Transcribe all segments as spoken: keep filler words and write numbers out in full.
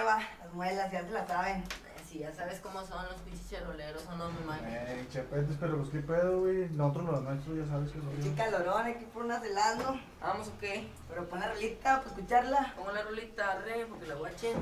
nueva, las muelas, ya se la saben. Sí, ya sabes cómo son los pinches charoleros, ¿o no, mi mami? Eh, chepetes, pero pues qué pedo, güey. Nosotros los nuestros ya sabes que lo Qué calorón, aquí por unas helando. ¿Vamos o qué? Pero pon la rolita para escucharla. Pongo la rolita, re, porque la guachen.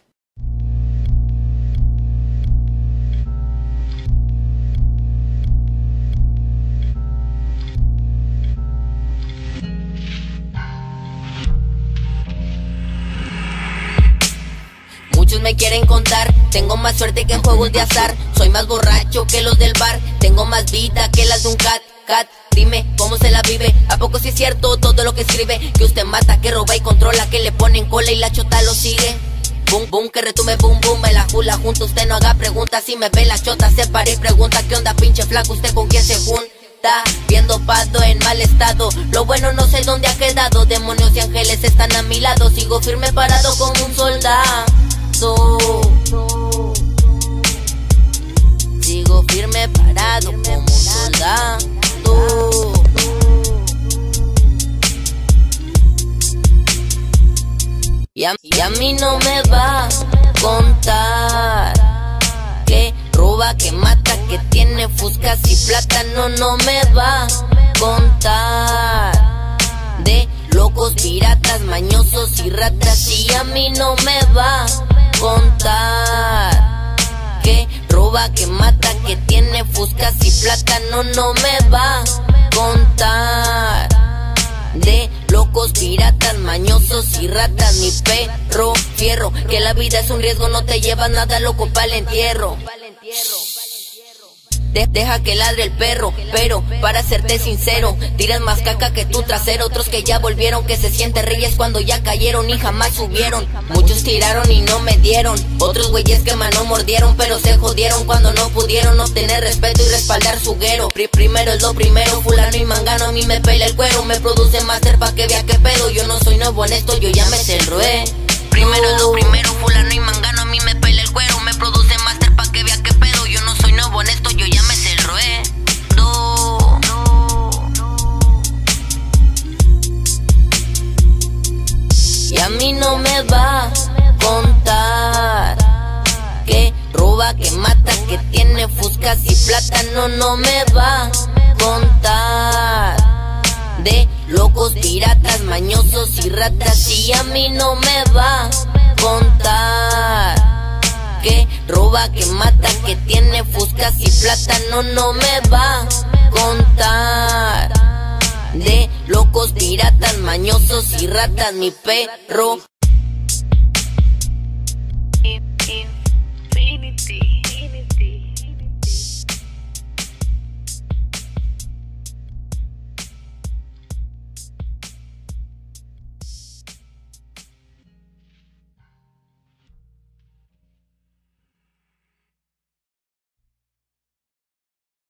Muchos me quieren contar, tengo más suerte que en juegos de azar. Soy más borracho que los del bar, tengo más vida que las de un cat, cat. Dime, ¿cómo se la vive? ¿A poco sí es cierto todo lo que escribe? Que usted mata, que roba y controla, que le ponen cola y la chota lo sigue. Boom, boom, que retumbe, boom, boom, me la jula junto. Usted no haga preguntas, si me ve la chota se para y pregunta ¿qué onda pinche flaco? ¿Usted con quién se junta? Viendo pato en mal estado, lo bueno no sé dónde ha quedado. Demonios y ángeles están a mi lado, sigo firme parado como un soldado. Sigo firme parado como un soldado. Y a, y a mí no me va a contar que roba, que mata, que tiene fuscas y plata. No, no me va a contar de locos, piratas, mañosos y ratas. Y a mí no me va a contar que roba, que mata, que tiene fuscas y plata. No, no me va a contar de locos, piratas, mañosos y ratas. Mi perro fierro, que la vida es un riesgo, no te llevas nada loco pa'l entierro. De deja que ladre el perro, pero para serte sincero, tiras más caca que tu trasero. Otros que ya volvieron, que se sienten reyes cuando ya cayeron y jamás subieron. Muchos tiraron y no me dieron, otros güeyes que mano mordieron, pero se jodieron cuando no pudieron obtener respeto y respaldar su guero. Pri primero es lo primero, fulano y mangano a mí me pela el cuero. Me produce máster pa' que vea qué pedo, yo no soy nuevo en esto, yo ya me sé el rué. Primero es lo primero, fulano y mangano a mí me pela el cuero. Me produce máster pa' que vea qué pedo, yo no soy nuevo en esto, yo ya me sé el rué. No, no. Y a mí no me va a contar que roba, que mata, que tiene fuscas y plata. No, no me va a contar de locos, piratas, mañosos y ratas. Y a mí no me va a contar que roba, que mata, que tiene fuscas y plata. No, no me va a contar de locos, piratas, mañosos y ratas. Mi perro